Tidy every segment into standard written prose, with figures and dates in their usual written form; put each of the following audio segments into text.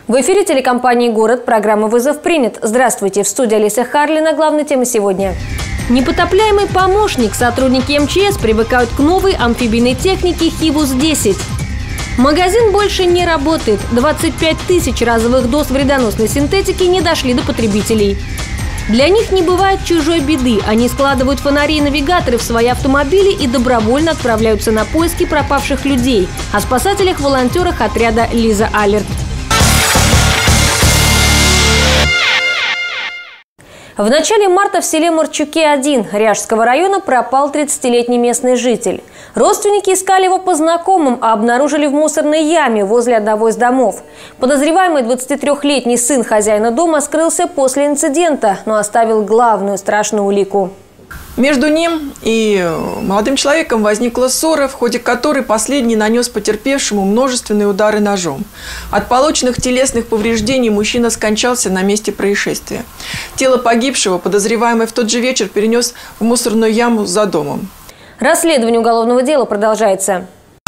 В эфире телекомпании «Город» программа «Вызов принят». Здравствуйте, в студии Алиса Харлина. Главная тема сегодня. Непотопляемый помощник. Сотрудники МЧС привыкают к новой амфибийной технике «Хивус-10». Магазин больше не работает. 25 тысяч разовых доз вредоносной синтетики не дошли до потребителей. Для них не бывает чужой беды. Они складывают фонари и навигаторы в свои автомобили и добровольно отправляются на поиски пропавших людей. О спасателях-волонтерах отряда «Лиза Алерт». В начале марта в селе Марчуки-1 Ряжского района пропал 30-летний местный житель. Родственники искали его по знакомым, а обнаружили в мусорной яме возле одного из домов. Подозреваемый 23-летний сын хозяина дома скрылся после инцидента, но оставил главную страшную улику. Между ним и молодым человеком возникла ссора, в ходе которой последний нанес потерпевшему множественные удары ножом. От полученных телесных повреждений мужчина скончался на месте происшествия. Тело погибшего подозреваемый в тот же вечер перенес в мусорную яму за домом. Расследование уголовного дела продолжается.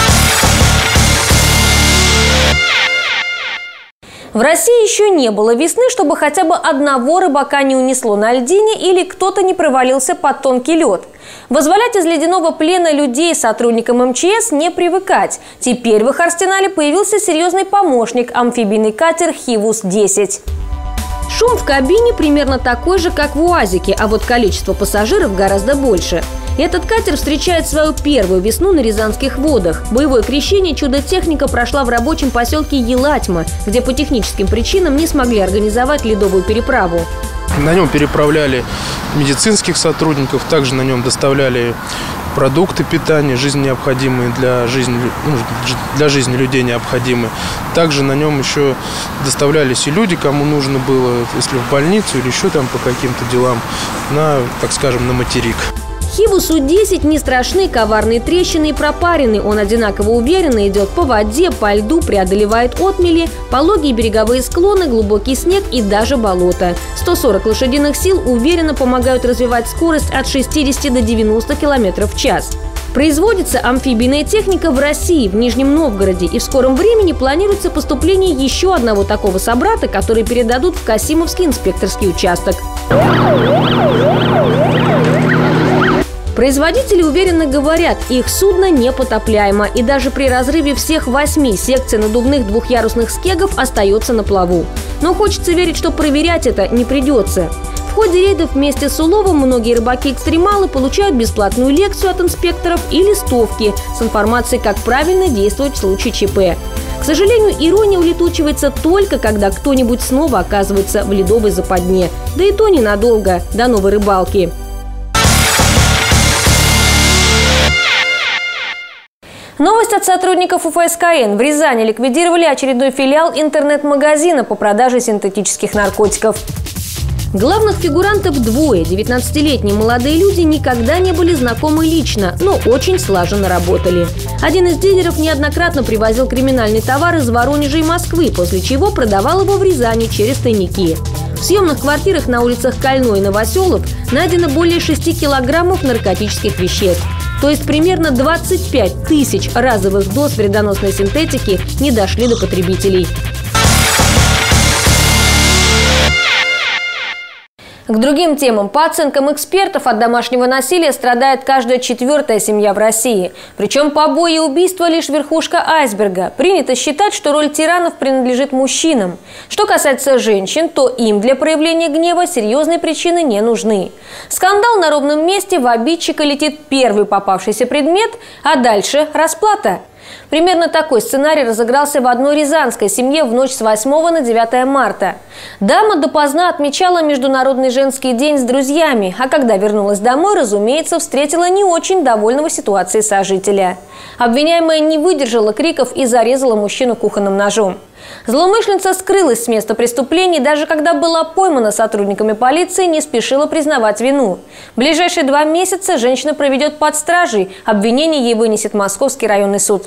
В России еще не было весны, чтобы хотя бы одного рыбака не унесло на льдине или кто-то не провалился под тонкий лед. Вызволять из ледяного плена людей сотрудникам МЧС не привыкать. Теперь в их арсенале появился серьезный помощник – амфибийный катер «Хивус-10». Шум в кабине примерно такой же, как в УАЗике, а вот количество пассажиров гораздо больше. Этот катер встречает свою первую весну на Рязанских водах. Боевое крещение чудо-техника прошла в рабочем поселке Елатьма, где по техническим причинам не смогли организовать ледовую переправу. На нем переправляли медицинских сотрудников, также на нем доставляли продукты питания, жизненно необходимые для жизни людей необходимые. Также на нем еще доставлялись и люди, кому нужно было, если в больницу или еще там по каким-то делам, так скажем, на материк. Хивусу-10 не страшны коварные трещины и пропарины. Он одинаково уверенно идет по воде, по льду, преодолевает отмели, пологие береговые склоны, глубокий снег и даже болото. 140 лошадиных сил уверенно помогают развивать скорость от 60 до 90 км в час. Производится амфибийная техника в России, в Нижнем Новгороде, и в скором времени планируется поступление еще одного такого собрата, который передадут в Касимовский инспекторский участок. Производители уверенно говорят, их судно непотопляемо, и даже при разрыве всех 8 секций надувных двухъярусных скегов остается на плаву. Но хочется верить, что проверять это не придется. В ходе рейдов вместе с уловом многие рыбаки-экстремалы получают бесплатную лекцию от инспекторов и листовки с информацией, как правильно действовать в случае ЧП. К сожалению, ирония улетучивается только, когда кто-нибудь снова оказывается в ледовой западне. Да и то ненадолго, до новой рыбалки. Новость от сотрудников УФСКН. В Рязани ликвидировали очередной филиал интернет-магазина по продаже синтетических наркотиков. Главных фигурантов двое. 19-летние молодые люди никогда не были знакомы лично, но очень слаженно работали. Один из дилеров неоднократно привозил криминальный товар из Воронежа и Москвы, после чего продавал его в Рязани через тайники. В съемных квартирах на улицах Кольной и Новоселов найдено более 6 килограммов наркотических веществ. То есть примерно 25 тысяч разовых доз вредоносной синтетики не дошли до потребителей. К другим темам. По оценкам экспертов, от домашнего насилия страдает каждая 4-я семья в России. Причем побои и убийства лишь верхушка айсберга. Принято считать, что роль тиранов принадлежит мужчинам. Что касается женщин, то им для проявления гнева серьезные причины не нужны. Скандал на ровном месте, в обидчика летит первый попавшийся предмет, а дальше расплата. Примерно такой сценарий разыгрался в одной рязанской семье в ночь с 8 на 9 марта. Дама допоздна отмечала Международный женский день с друзьями, а когда вернулась домой, разумеется, встретила не очень довольного ситуацией сожителя. Обвиняемая не выдержала криков и зарезала мужчину кухонным ножом. Злоумышленница скрылась с места преступления, даже когда была поймана сотрудниками полиции, не спешила признавать вину. Ближайшие 2 месяца женщина проведет под стражей. Обвинение ей вынесет Московский районный суд.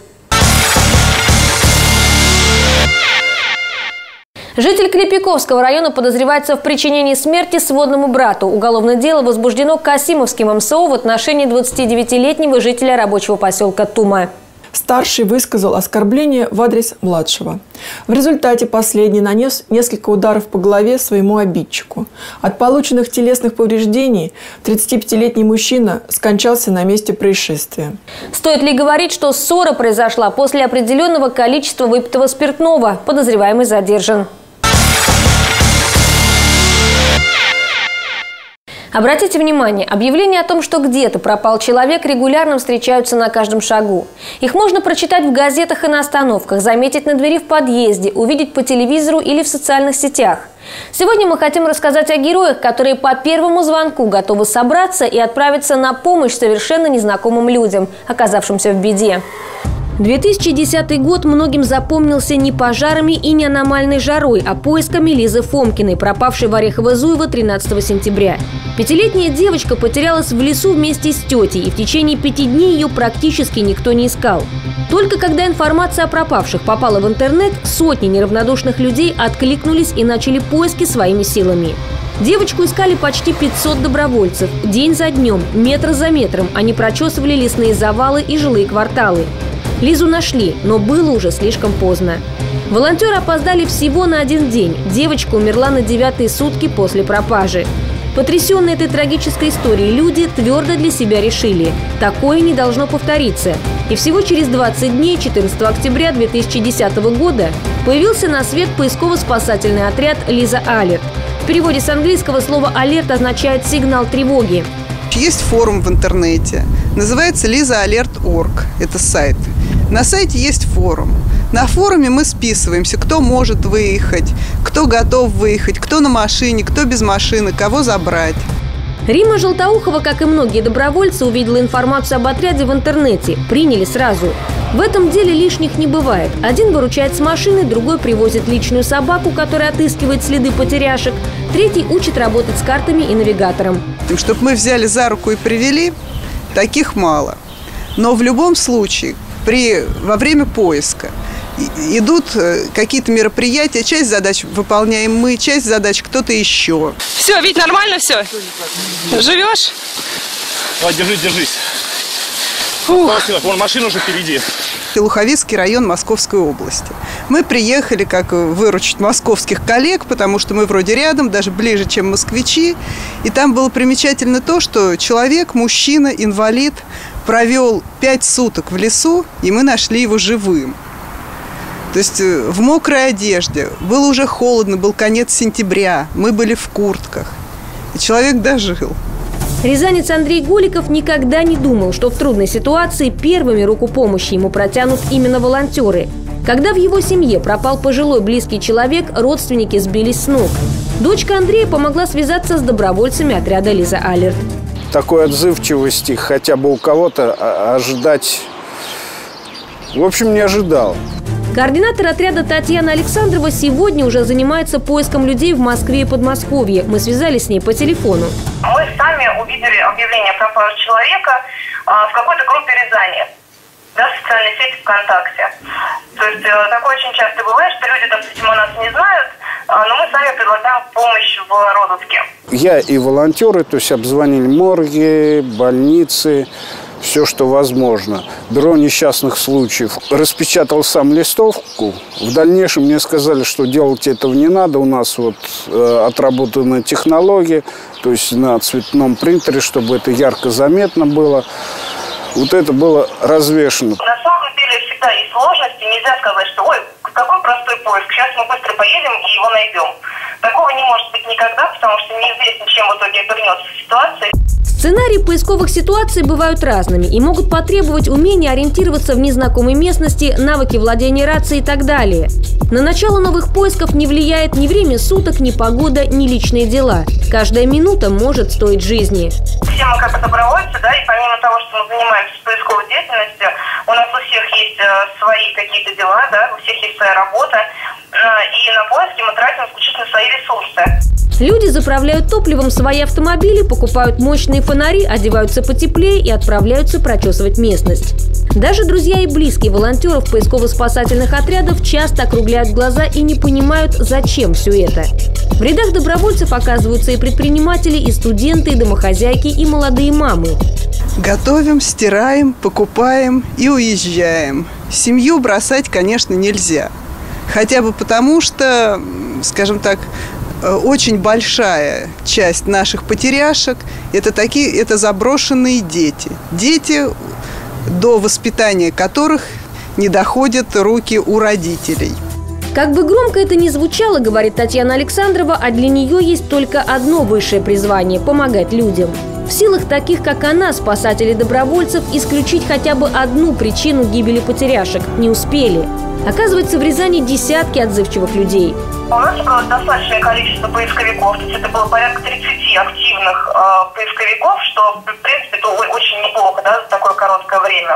Житель Клепиковского района подозревается в причинении смерти сводному брату. Уголовное дело возбуждено Касимовским МСО в отношении 29-летнего жителя рабочего поселка Тума. Старший высказал оскорбление в адрес младшего. В результате последний нанес несколько ударов по голове своему обидчику. От полученных телесных повреждений 35-летний мужчина скончался на месте происшествия. Стоит ли говорить, что ссора произошла после определенного количества выпитого спиртного? Подозреваемый задержан. Обратите внимание, объявления о том, что где-то пропал человек, регулярно встречаются на каждом шагу. Их можно прочитать в газетах и на остановках, заметить на двери в подъезде, увидеть по телевизору или в социальных сетях. Сегодня мы хотим рассказать о героях, которые по первому звонку готовы собраться и отправиться на помощь совершенно незнакомым людям, оказавшимся в беде. 2010 год многим запомнился не пожарами и не аномальной жарой, а поисками Лизы Фомкиной, пропавшей в Орехово-Зуево 13 сентября. Пятилетняя девочка потерялась в лесу вместе с тетей, и в течение 5 дней ее практически никто не искал. Только когда информация о пропавших попала в интернет, сотни неравнодушных людей откликнулись и начали поиски своими силами. Девочку искали почти 500 добровольцев. День за днем, метр за метром они прочесывали лесные завалы и жилые кварталы. Лизу нашли, но было уже слишком поздно. Волонтеры опоздали всего на 1 день. Девочка умерла на 9-й сутки после пропажи. Потрясенные этой трагической историей люди твердо для себя решили – такое не должно повториться. И всего через 20 дней, 14 октября 2010 года, появился на свет поисково-спасательный отряд «Лиза Алерт». В переводе с английского слово «алерт» означает «сигнал тревоги». Есть форум в интернете, называется LizaAlert.org, это сайт. На сайте есть форум. На форуме мы списываемся, кто может выехать, кто готов выехать, кто на машине, кто без машины, кого забрать. Римма Желтоухова, как и многие добровольцы, увидела информацию об отряде в интернете. Приняли сразу. В этом деле лишних не бывает. Один выручает с машины, другой привозит личную собаку, которая отыскивает следы потеряшек, третий учит работать с картами и навигатором. Чтобы мы взяли за руку и привели, таких мало. Но в любом случае, во время поиска идут какие-то мероприятия, часть задач выполняем мы, часть задач кто-то еще. Все, Вить, нормально все? Живешь? Давай, держись. Вон машина уже впереди. Луховицкий район Московской области. Мы приехали как выручить московских коллег, потому что мы вроде рядом, даже ближе, чем москвичи. И там было примечательно то, что человек, мужчина, инвалид, провел 5 суток в лесу, и мы нашли его живым. То есть в мокрой одежде. Было уже холодно, был конец сентября. Мы были в куртках. И человек дожил. Рязанец Андрей Голиков никогда не думал, что в трудной ситуации первыми руку помощи ему протянут именно волонтеры. Когда в его семье пропал пожилой близкий человек, родственники сбились с ног. Дочка Андрея помогла связаться с добровольцами отряда «Лиза Алерт». Такой отзывчивости хотя бы у кого-то ожидать, в общем, не ожидал. Координатор отряда Татьяна Александрова сегодня уже занимается поиском людей в Москве и Подмосковье. Мы связались с ней по телефону. Мы сами увидели объявление о пропаже человека в какой-то группе Рязани, да, в социальной сети ВКонтакте. То есть такое очень часто бывает, что люди, допустим, о нас не знают, но мы сами предлагаем помощь в розыске. Я и волонтеры, то есть обзвонили морги, больницы, все, что возможно. Бюро несчастных случаев. Распечатал сам листовку. В дальнейшем мне сказали, что делать этого не надо. У нас вот отработана технология, то есть на цветном принтере, чтобы это ярко заметно было. Вот это было развешено. На самом деле всегда есть сложности. Нельзя сказать, что ой, какой простой поиск, сейчас мы быстро поедем и его найдем. Такого не может быть никогда, потому что неизвестно, чем в итоге обернется ситуация. Сценарии поисковых ситуаций бывают разными и могут потребовать умения ориентироваться в незнакомой местности, навыки владения рацией и так далее. На начало новых поисков не влияет ни время суток, ни погода, ни личные дела. Каждая минута может стоить жизни. Все мы как добровольцы, да, и помимо того, что мы занимаемся поисковой деятельностью, у нас у всех есть свои какие-то дела, да, у всех есть своя работа, и на поиски мы тратим исключительно свои ресурсы. Люди заправляют топливом свои автомобили, покупают мощные фонари, одеваются потеплее и отправляются прочесывать местность. Даже друзья и близкие волонтеров поисково-спасательных отрядов часто округляют глаза и не понимают, зачем все это. В рядах добровольцев оказываются и предприниматели, и студенты, и домохозяйки, и молодые мамы. Готовим, стираем, покупаем и уезжаем. Семью бросать, конечно, нельзя. Хотя бы потому, что, скажем так, очень большая часть наших потеряшек – это заброшенные дети. Дети, до воспитания которых не доходят руки у родителей. Как бы громко это ни звучало, говорит Татьяна Александрова, а для нее есть только одно высшее призвание – помогать людям. В силах таких, как она, спасателей-добровольцев, исключить хотя бы одну причину гибели потеряшек не успели. Оказывается, в Рязани десятки отзывчивых людей. У нас собралось достаточное количество поисковиков, то есть это было порядка 30 активных поисковиков, что, в принципе, это очень неплохо, да, за такое короткое время.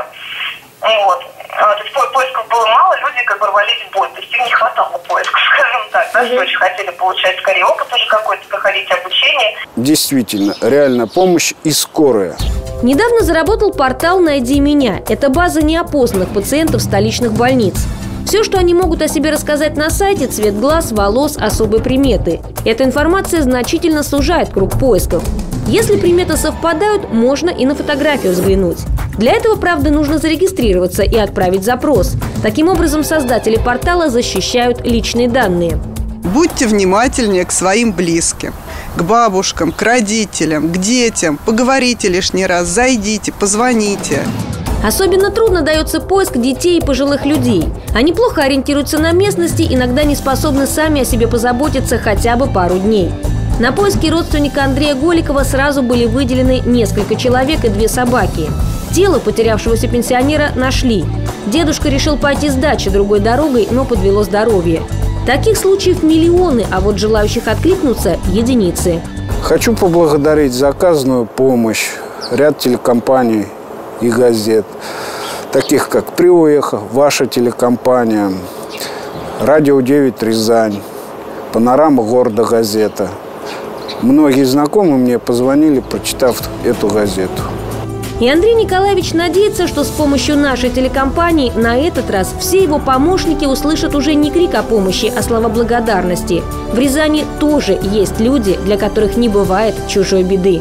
Вот. То есть поисков было мало, люди как бы рвались в бой, то есть им не хватало поисков, скажем так, да, все очень хотели получать скорее опыт уже какой-то, проходить обучение. Действительно, реальная помощь и скорая. Недавно заработал портал «Найди меня». Это база неопознанных пациентов столичных больниц. Все, что они могут о себе рассказать на сайте – цвет глаз, волос, особые приметы. Эта информация значительно сужает круг поисков. Если приметы совпадают, можно и на фотографию взглянуть. Для этого, правда, нужно зарегистрироваться и отправить запрос. Таким образом, создатели портала защищают личные данные. Будьте внимательнее к своим близким, к бабушкам, к родителям, к детям. Поговорите лишний раз, зайдите, позвоните. Особенно трудно дается поиск детей и пожилых людей. Они плохо ориентируются на местности, иногда не способны сами о себе позаботиться хотя бы пару дней. На поиски родственника Андрея Голикова сразу были выделены несколько человек и 2 собаки. Тело потерявшегося пенсионера нашли. Дедушка решил пойти с дачи другой дорогой, но подвело здоровье. Таких случаев миллионы, а вот желающих откликнуться – единицы. Хочу поблагодарить за оказанную помощь ряд телекомпаний и газет, таких как «Приуехо», ваша телекомпания, «Радио 9 Рязань», «Панорама города» газета. Многие знакомые мне позвонили, прочитав эту газету. И Андрей Николаевич надеется, что с помощью нашей телекомпании на этот раз все его помощники услышат уже не крик о помощи, а слова благодарности. В Рязани тоже есть люди, для которых не бывает чужой беды.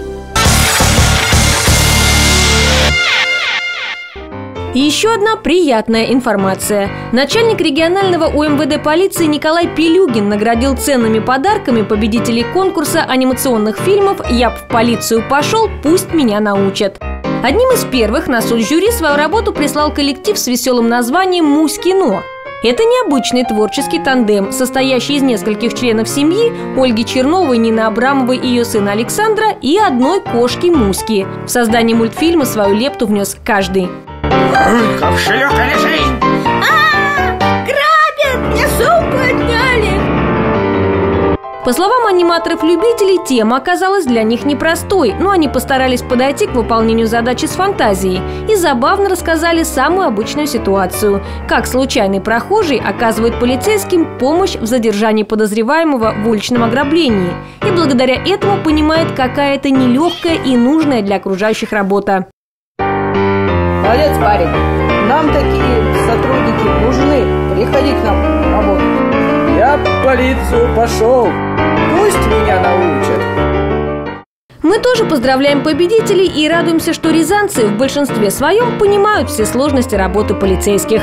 И еще одна приятная информация. Начальник регионального УМВД полиции Николай Пилюгин наградил ценными подарками победителей конкурса анимационных фильмов «Я б в полицию пошел, пусть меня научат». Одним из первых на суд жюри свою работу прислал коллектив с веселым названием «Мусь-кино». Это необычный творческий тандем, состоящий из нескольких членов семьи – Ольги Черновой, Нины Абрамовой и ее сына Александра и одной кошки Муськи. В создании мультфильма свою лепту внес каждый. Кошелек лежит! Грабят! Мне сумку отняли! По словам аниматоров-любителей, тема оказалась для них непростой, но они постарались подойти к выполнению задачи с фантазией и забавно рассказали самую обычную ситуацию – как случайный прохожий оказывает полицейским помощь в задержании подозреваемого в уличном ограблении и благодаря этому понимает, какая это нелегкая и нужная для окружающих работа. Молодец, парень. Нам такие сотрудники нужны. Приходи к нам на работу. Я в полицию пошел. Пусть меня научат. Мы тоже поздравляем победителей и радуемся, что рязанцы в большинстве своем понимают все сложности работы полицейских.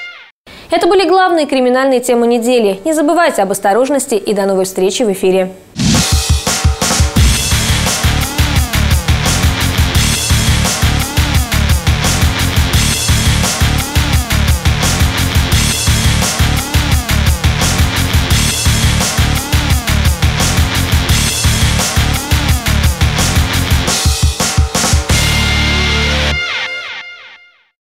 Это были главные криминальные темы недели. Не забывайте об осторожности и до новой встречи в эфире.